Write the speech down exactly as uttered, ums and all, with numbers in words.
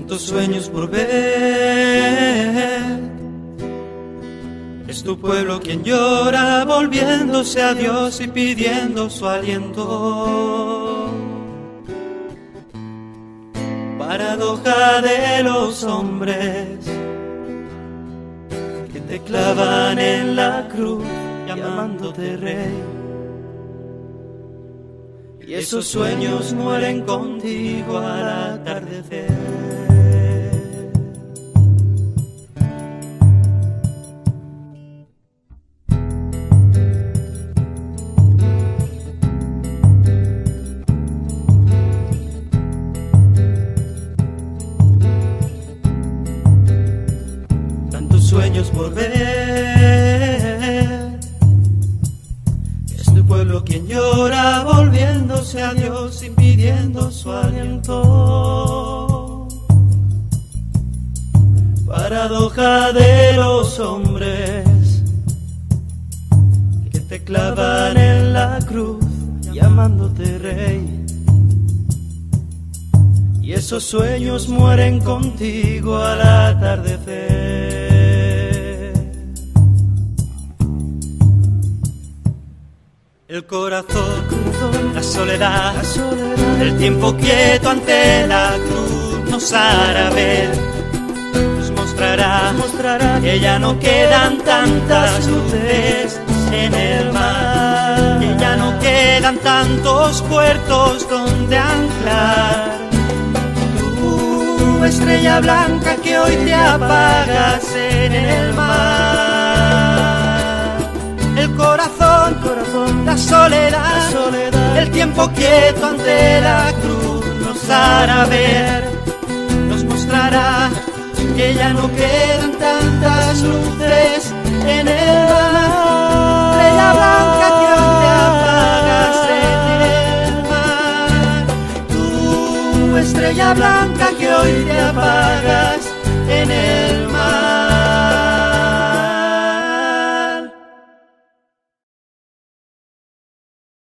tantos sueños por ver. Es tu pueblo quien llora, volviéndose a Dios y pidiendo su aliento. Paradoja de los hombres que te clavan en la cruz llamándote rey. Y esos sueños mueren contigo al atardecer. Tantos sueños por ver. Es tu pueblo quien llora, volviéndose a Dios y pidiendo su aliento. Paradoja de los hombres que te clavan en la cruz llamándote rey. Y esos sueños mueren contigo al atardecer. El corazón, la soledad, la soledad, el tiempo quieto ante la cruz nos hará ver, nos mostrará, nos mostrará que ya no quedan tantas luces en el mar, que ya no quedan tantos puertos donde anclar. Tu estrella blanca que hoy te apagas en el mar. El corazón, corazón, la soledad, la soledad, el tiempo quieto ante la cruz nos hará ver, nos mostrará que ya no quedan tantas luces en el mar. Estrella blanca que hoy te apagas en el mar. Tu estrella blanca que hoy te apagas en el mar.